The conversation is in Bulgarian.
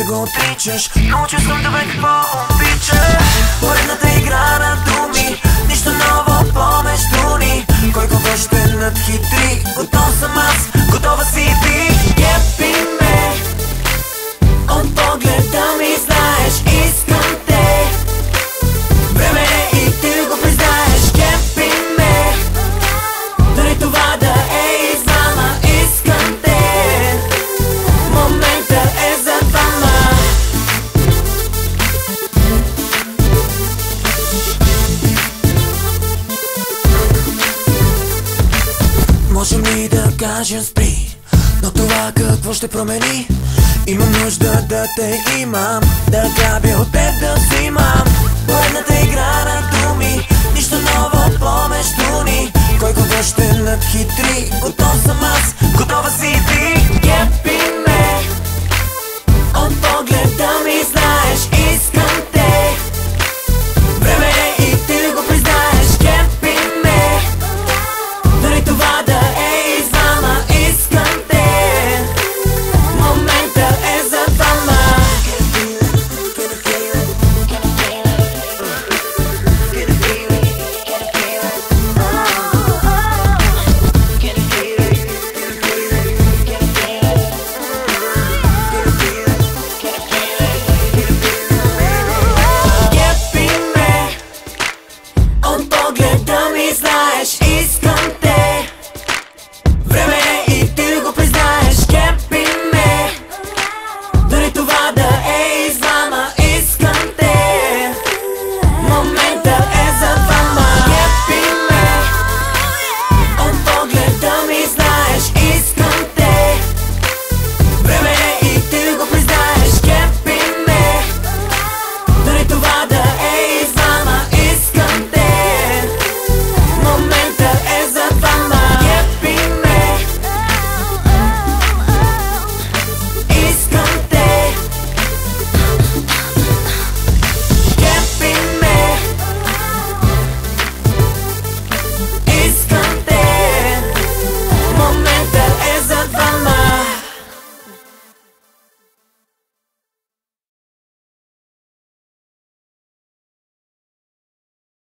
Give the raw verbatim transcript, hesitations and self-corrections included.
го отричаш. Научил съм да бе какво обичаш. Поредната игра на думи, нищо ново помежду ни. Кой кого ще надхитри? Готов съм аз, готова си ти. Кепи ме от погледа ми, знаеш, искам те. Време е и ти го признаеш. Кепи ме, дори това да е измама. Искам те, момента е за двама. Можем ли да кажем спри, но това какво ще промени? Имам нужда да те имам, да грабя от теб да взимам. Поредната игра на думи, нищо ново помежду ни. Кой кого ще надхитри? Готов съм аз, готова си ти.